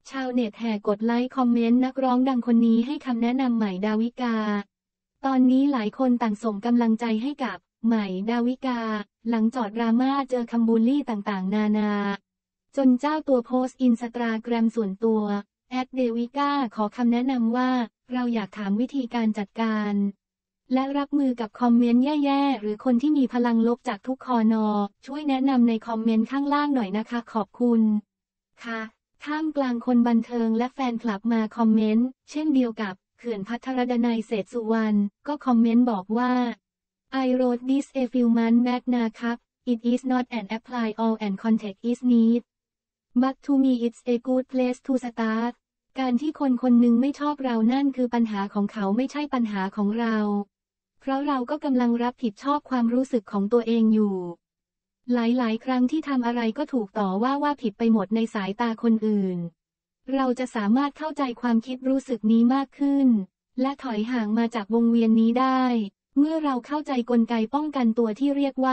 ชาวเน็ตแห่กดไลค์คอมเมนต์นักร้องดังคนนี้ให้คำแนะนำใหม่ดาวิกาตอนนี้หลายคนต่างส่งกำลังใจให้กับใหม่ดาวิกาหลังจอดดราม่าเจอคำบูลลี่ต่างๆนานาจนเจ้าตัวโพสต์อินสตาแกรมส่วนตัวเดวิกาขอคำแนะนำว่าเราอยากถามวิธีการจัดการและรับมือกับคอมเมนต์แย่ๆหรือคนที่มีพลังลบจากทุกคอนอช่วยแนะนำในคอมเมนต์ข้างล่างหน่อยนะคะขอบคุณค่ะท่ามกลางคนบันเทิงและแฟนคลับมาคอมเมนต์เช่นเดียวกับเขื่อนภัทรดนัยเศรษฐสุวรรณก็คอมเมนต์บอกว่า I wrote this a few months back นะครับ It is not an apply all and context is need but to me it's a good place to start การที่คนคนหนึ่งไม่ชอบเรานั่นคือปัญหาของเขาไม่ใช่ปัญหาของเราเพราะเราก็กำลังรับผิดชอบความรู้สึกของตัวเองอยู่หลายๆครั้งที่ทำอะไรก็ถูกต่อว่าผิดไปหมดในสายตาคนอื่นเราจะสามารถเข้าใจความคิดรู้สึกนี้มากขึ้นและถอยห่างมาจากวงเวียนนี้ได้เมื่อเราเข้าใจกลไกป้องกันตัวที่เรียกว่า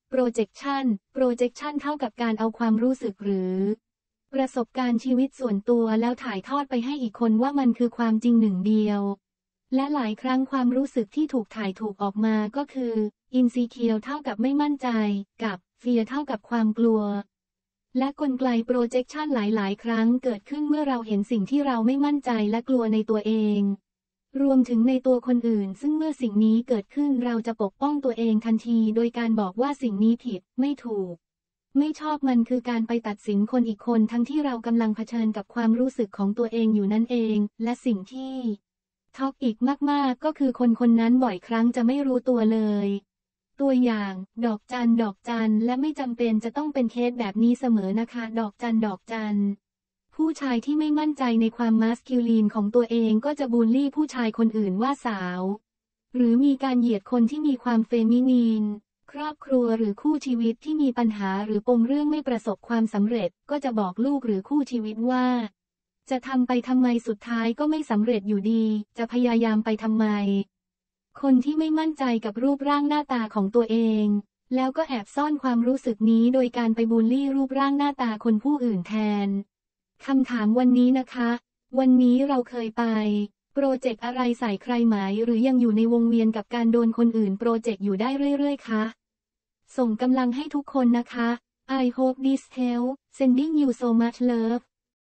projection เท่ากับการเอาความรู้สึกหรือประสบการณ์ชีวิตส่วนตัวแล้วถ่ายทอดไปให้อีกคนว่ามันคือความจริงหนึ่งเดียวและหลายครั้งความรู้สึกที่ถูกถ่ายถูกออกมาก็คือ insecure เท่ากับไม่มั่นใจกับ fear เท่ากับความกลัวและกลไก projection หลายครั้งเกิดขึ้นเมื่อเราเห็นสิ่งที่เราไม่มั่นใจและกลัวในตัวเองรวมถึงในตัวคนอื่นซึ่งเมื่อสิ่งนี้เกิดขึ้นเราจะปกป้องตัวเองทันทีโดยการบอกว่าสิ่งนี้ผิดไม่ถูกไม่ชอบมันคือการไปตัดสินคนอีกคนทั้งที่เรากำลังเผชิญกับความรู้สึกของตัวเองอยู่นั่นเองและสิ่งที่ท็อกอีกมากๆก็คือคนนั้นบ่อยครั้งจะไม่รู้ตัวเลยตัวอย่างดอกจันและไม่จำเป็นจะต้องเป็นเคสแบบนี้เสมอนะคะดอกจันผู้ชายที่ไม่มั่นใจในความมัสคิวลีนของตัวเองก็จะบูลลี่ผู้ชายคนอื่นว่าสาวหรือมีการเหยียดคนที่มีความเฟมินีนครอบครัวหรือคู่ชีวิตที่มีปัญหาหรือปมเรื่องไม่ประสบความสำเร็จก็จะบอกลูกหรือคู่ชีวิตว่าจะทำไปทำไมสุดท้ายก็ไม่สำเร็จอยู่ดีจะพยายามไปทำไมคนที่ไม่มั่นใจกับรูปร่างหน้าตาของตัวเองแล้วก็แอบซ่อนความรู้สึกนี้โดยการไปบูลลี่รูปร่างหน้าตาคนผู้อื่นแทนคำถามวันนี้นะคะวันนี้เราเคยไปโปรเจกต์อะไรใส่ใครไหมหรือยังอยู่ในวงเวียนกับการโดนคนอื่นโปรเจกต์อยู่ได้เรื่อยๆคะส่งกำลังให้ทุกคนนะคะ I hope this helps sending you so much love